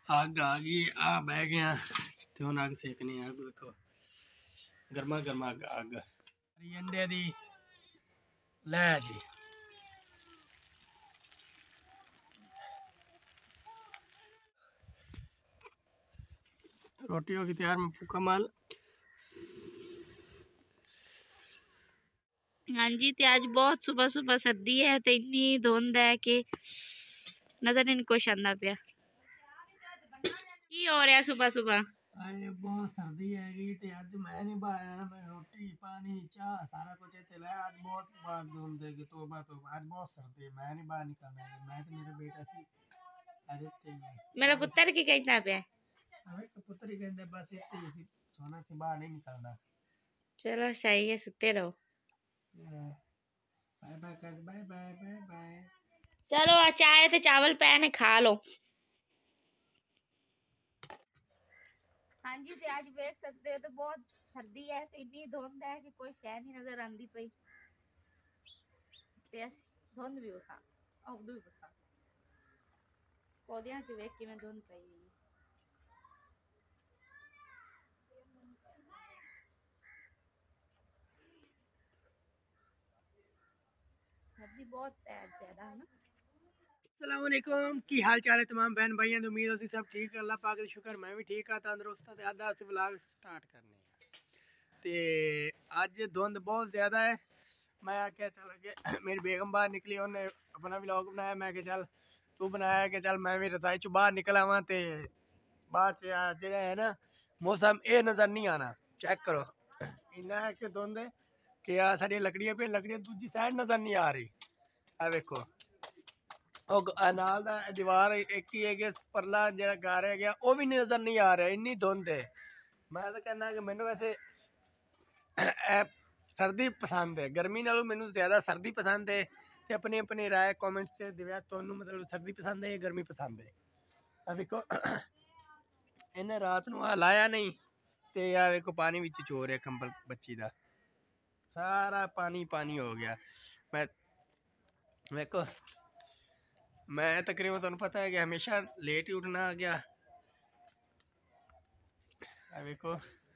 अग आ गई आ बह गया ते हुण अग सेकनी है। देखो गर्मा गर्मा अग अंडे दी लै जी। रोटी होगी तैयार में फूका माल। हाँ जी, ते अज बहुत सुबह सुबह सर्दी है ते इन्नी धुंध है कि नजर नहीं कुछ आंदा पिया। की हो रहा सुबह सुबह? अरे बहुत सर्दी हैगी ते अज मैं नहीं बाया। मैं रोटी पानी चाह सारा कुछ इत्थे लाया। आज बहुत बार धुंध है कि तौबा तौबा। आज बहुत सर्दी है, मैं नहीं बाहर निकलना है। मैं तो मेरा बेटा सी अरे इत्थे ही है। मेरा पुत्र की कहता पे? हमें पुत्र ही कहते बस इत्थे ही सी सोना सी बाहर नहीं निकलना। चलो सही है, सुते रहो। बाय बाय कर बाय बाय बाय बाय। चलो चाय ते चावल पैने खा लो। हाँ जी, ते आज देख सकते हो तो बहुत सर्दी है ते इतनी धुंध है कि कोई शह नहीं नजर आंदी पई। ते धुंध भी बखा उर्दू भी बखा पौधियां च वेख किवें धुंध पई है। सर्दी बहुत है ज्यादा है ना। अस्सलाम वालेकुम, की हाल चाल है तमाम बहन भाइयों। उम्मीद होती सब ठीक है। अल्लाह पाक का शुक्र मैं भी ठीक हाँ तंदुरुस्त ते अद्धा अस व्लॉग स्टार्ट करने ते अज धुंध बहुत ज़्यादा है। मैं आख्या चल के मेरी बेगम बाहर निकली, उन्हें अपना व्लॉग बनाया। मैं क्या चल तू बनाया कि चल मैं भी रजाई चो बाहर निकल आवा ते बाद जो है ना मौसम ये नज़र नहीं आना। चेक करो इन्ना है कि धुंध है कि साड़ी लकड़ियां पे लकड़ियां दूजी साइड नज़र नहीं आ रही। आ देखो नाल दा दीवार एक ही है कि परला जो घर है गया वो भी नज़र नहीं आ रहा। इन्नी धुंध है। मैं तो कहना कि मैनू वैसे सर्दी पसंद है, गर्मी नालों मैनू ज़्यादा सर्दी पसंद है। ते अपनी अपनी राय कमेंट्स से दिव्या तुहानू मतलब सर्दी पसंद है या गर्मी पसंद है। आ देखो इन्हें रात नू लाया नहीं ते आ देखो पानी विच चोर है कंबल बच्ची दा सारा पानी पानी हो गया। मैं देखो मैं तकरीबन तुहानू पता है कि हमेशा लेट ही उठना आ गया। देखो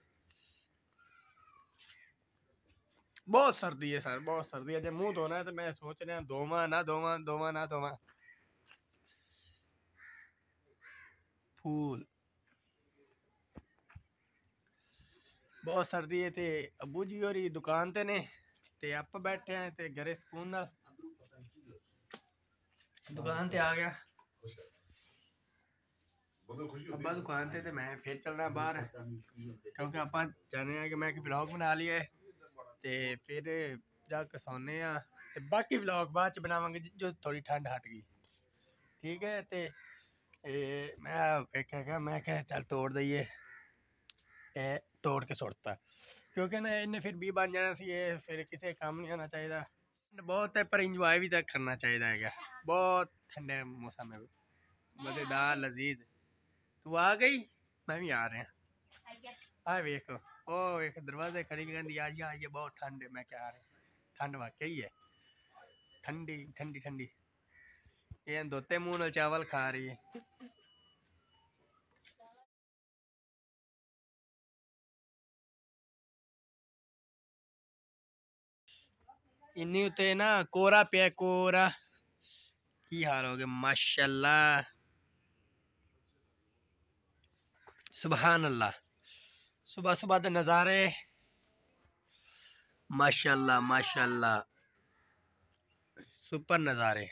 बहुत सर्दी है सर, बहुत सर्दी है। जब मुंह धोना है तो मैं सोच रहा धोवा ना धोवा धोवा ना धोवा। फूल बहुत सर्दी है ते अबू जी होरी दुकान ते ने ते आप बैठे हैं ते घरे सुकून नाल दुकान ते आ गया। अब्बा दुकान ते मैं फिर चलना बाहर क्योंकि आप जाने हैं कि मैं ब्लॉग बना लिया है ते फिर जाके सोने ते बाकी ब्लॉग बाद च बनावांगे जो थोड़ी ठंड हट गई। ठीक है ते मैं एक मैं क्या चल तोड़ दईए तोड़ के सुटता क्योंकि ना इन्हें फिर भी बन जाना सी। फिर किसी काम नहीं आना चाहिए। बहुत है पर इंजॉय भी तक करना चाहिए है। बहुत ठंडे मौसम है, मज़ेदार लजीज। तू आ गई मैं भी आ रहे हैं। हाँ देखो ओ एक दरवाजे खड़ी कहती आज ये बहुत ठंड है। मैं क्या आ रहा ठंड वाकई है ठंडी ठंडी ठंडी। ये धोते मुंह नाल चावल खा रही है। इन्नी उते ना कोरा पे कोरा की हाल हो गया माशाल्लाह सुभान अल्लाह। सुबह सुबह के नज़ारे माशाल्लाह माशाल्लाह सुपर नज़ारे।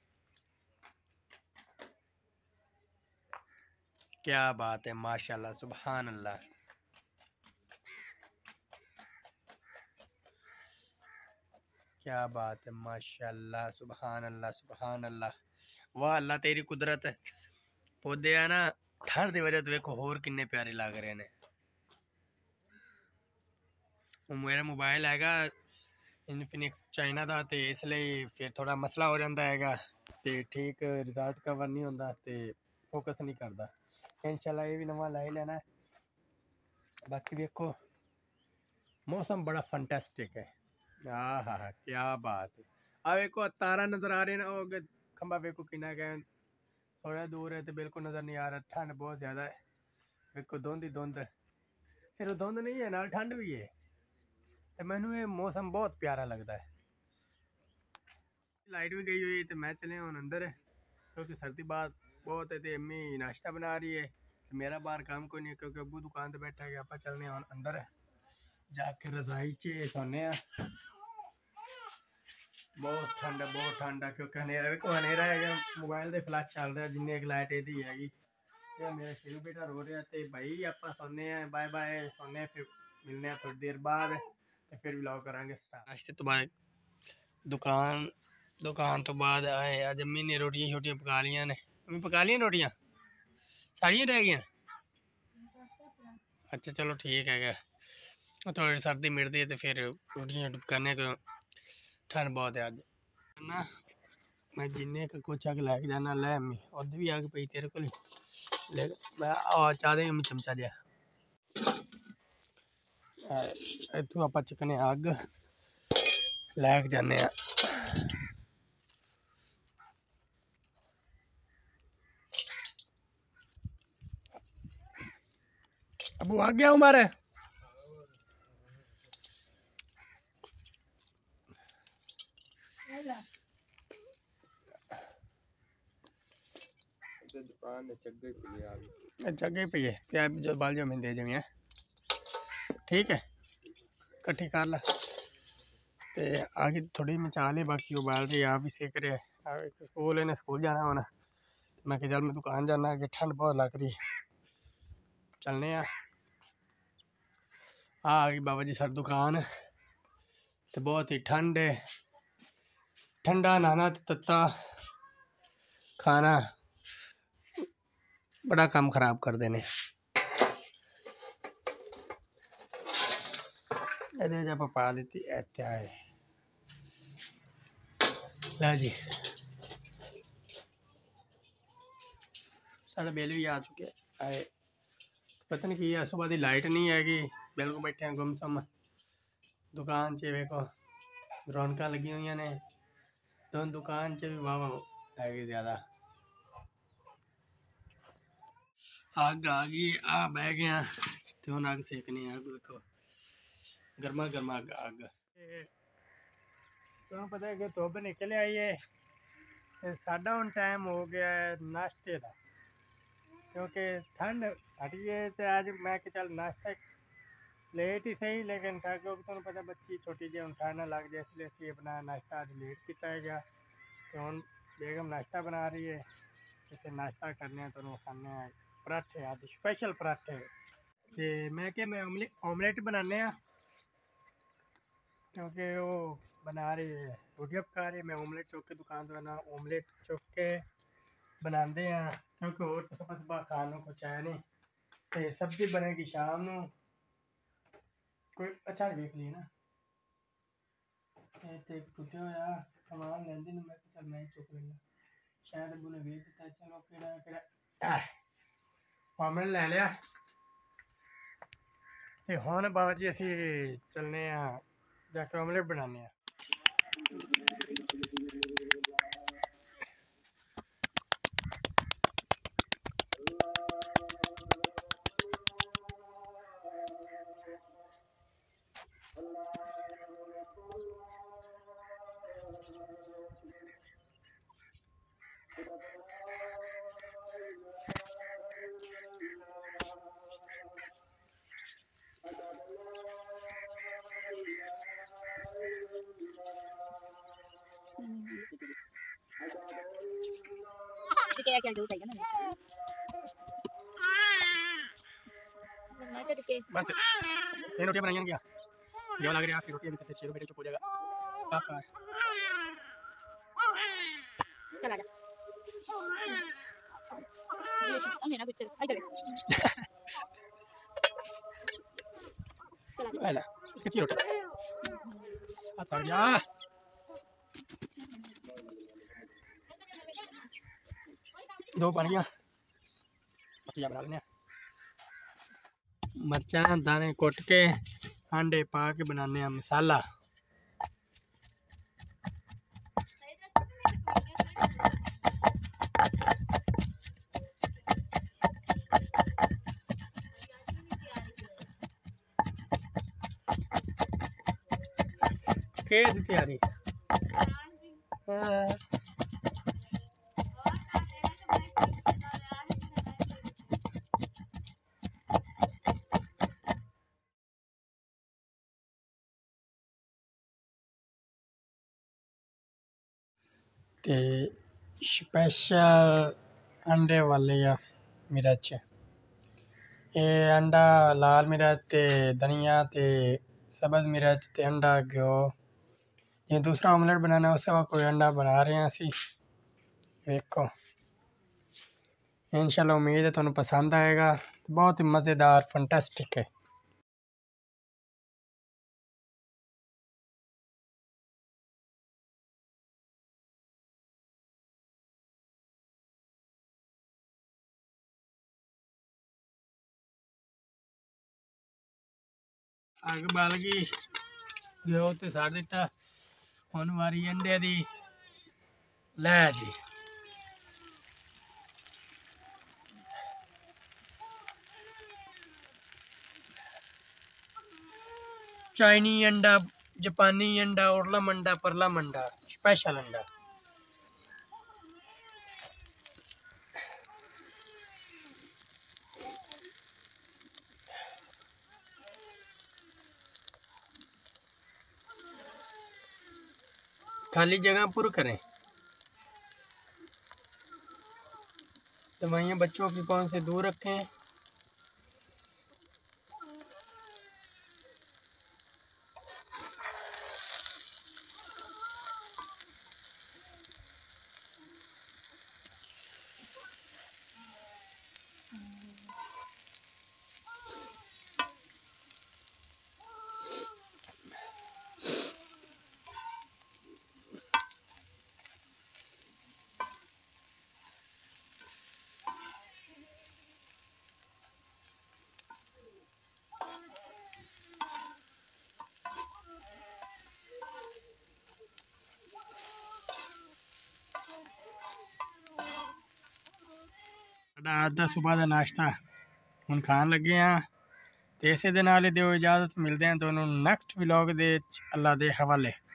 क्या बात है माशाल्लाह सुभान अल्लाह। क्या बात है माशाल्लाह सुभान अल्लाह सुभान अल्लाह। वाह अल्लाह तेरी कुदरत। पौधे है ना ठंड की वजह तो देखो होर किन्ने प्यारे लग रहे ने। मेरा मोबाइल हैगा इनफिनिक्स चाइना का तो इसलिए फिर थोड़ा मसला हो जाता है तो ठीक रिजल्ट कवर नहीं होता तो फोकस नहीं करता। इंशाल्लाह ये भी नवा लाई लेना है। बाकी देखो मौसम बड़ा फंटेस्टिक है। हाँ हाँ हाँ क्या बात है। अब देखो तारा नजर आ रहे हैं ना खंबा देखो किना गए थोड़ा दूर है तो बिल्कुल नज़र नहीं आ रहा। ठंड बहुत ज़्यादा है, बिल्कुल धुंध ही धुंध। सिर्फ धुंध नहीं है, नाल ठंड भी है। तो मैनू ये मौसम बहुत प्यारा लगता है। लाइट भी गई हुई है तो मैं चले हूँ अंदर, क्योंकि सर्दी बात बहुत है। तो अम्मी नाश्ता बना रही है, तो मेरा बाहर काम कोई नहीं है, क्योंकि अबू दुकान पर बैठा है। आप चलने अंदर जाके रजाई च सोने। बहुत ठंड है, बहुत ठंड है, क्योंकि हनेरा है। मोबाइल के फ्लैश चल रहा है, जिन्हें एक लाइट यदी हैगी। मेरा शेरू बेटा रो रहा है। भाई आप सोने, बाय बाय, सोने। फिर मिलने थोड़ी देर बाद, तो फिर व्लॉग करांगे स्टार्ट। नाश्ते तो बाद दुकान तो बाद आए। अज अम्मी ने रोटियां छोटियां पका लिया ने। अम्मी पका लिया रोटियां, साड़ियाँ रह गई। अच्छा चलो ठीक है, थोड़ी सर्दी मिटती है तो फिर रोटियां पकाने को। ठंड बहुत है अज ना। मैं जिन्ने का कुछ आके लैके जाना लै अम्मी उद भी आके पई तेरे को ले। मैं चाह दे अम्मी चमचा दिया। इतों आप चकने अग लैके जाने। अबू आ गया हमारे। जगह पे है क्या जो बाल जो मैं दे देवी। ठीक है, कट्ठी कर ला ते आगे थोड़ी मचा ले। बाकी वो बाल रही आप भी सेक रहे। स्कूल इन्हें स्कूल जाना होना। मैं चल मैं दुकान जाना कि ठंड बहुत लग रही। चलने आ गई बाबा जी सर दुकान। तो बहुत ही ठंड है, ठंडा नहाना तो तत्ता खाना बड़ा काम खराब कर देने। जब पा देती है ला जी। साढ़े बिल भी आ चुके आए। पता नहीं कि सुबह की लाइट नहीं हैगी, बिल्कुल बैठे हैं गुमसुम। दुकान च वेखो रौनक लगी हुई ने। तो दुकान च भी वाह हैगी ज़्यादा। अग आ गई, आ बह गया तो हम अग सेकने। अग देखो गर्मा गर्मा अग। तो पता है कि धुप निकल आई है। साढ़ा हम टाइम हो गया है नाश्ते का, क्योंकि ठंड हटी है। तो अज मैं चल नाश्ता लेट ही सही, लेकिन था क्योंकि तुम्हें पता बच्ची छोटी जी हम ठंड लग जाए, इसलिए असं अपना नाश्ता अज लेट किया गया। तो हम बेगम नाश्ता बना रही है, तो फिर नाश्ता करने तो खाने पराठे। अज स्पैशल पराठे। तो मैं क्या मैं ऑमलेट बनाने, क्योंकि वो बना रही है रोटियां पका रही है। मैं ऑमलेट चुक के दुकान तो बना ऑमलेट चुक के बनाते हैं, क्योंकि और तो सुबह सुबह खाने कुछ है नहीं। तो सब्जी बनेगी शाम को। कोई अच्छा देख ली ना टुटे होया समान लेंदी मैं चल मैं चुक लेना। शायद अबू ने वेच दिता। चलो केड़ा ऑमलेट ले लिया। तो हुण बाबा जी असी चलने जाके ऑमलेट बनाने। बस ये रोटियां बनाई क्या जो लग रहा है। रोटियां भी शेरू बेटे चुप हो जाएगा। कितनी रोटी दो पानिया बना लेने। मरचा दाने कुट के अंडे पा के बनाने मसाला। के दी तैयारी ते स्पेशल अंडे वाले या मिर्च ये अंडा लाल मिर्च ते धनिया ते सब्ज़ मिर्च ते अंडा घ्यो ये दूसरा ऑमलेट बनाना उससे वक्त कोई अंडा बना रहे हैं असी देखो इंशाल्लाह उम्मीद है तुहानू पसंद आएगा बहुत ही मज़ेदार फंटास्टिक है। अग बल गई घ्यो ते साड़ दिता हुण वारी अंडे दी लै जी चाइनी अंडा जापानी अंडा उरला मंडा परला मंडा स्पेशल अंडा खाली जगह पुर करें दवाइयाँ बच्चों की कौन से दूर रखें। ਅੱਜ सुबह का नाश्ता ਹੁਣ खान लगे हाँ तो इसे दे नाल दिओ इजाज़त मिलते हैं ਤੁਹਾਨੂੰ ਨੈਕਸਟ ਵਲੌਗ ਦੇ ਅੱਲਾ ਦੇ ਹਵਾਲੇ।